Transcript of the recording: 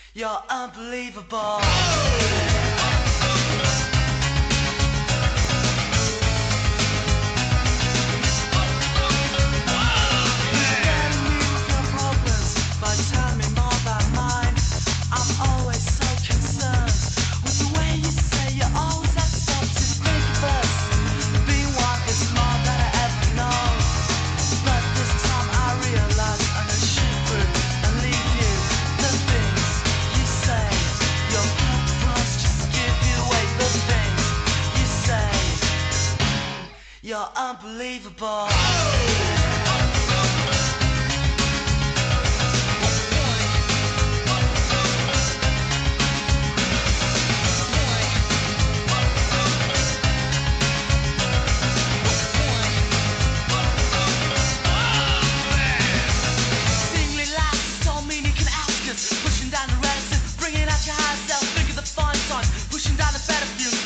You're unbelievable. You're unbelievable. Seemingly loud, so mean you can ask us. Pushing down the reticence, bringing out your higher self. Think of the fun times, pushing down the better view.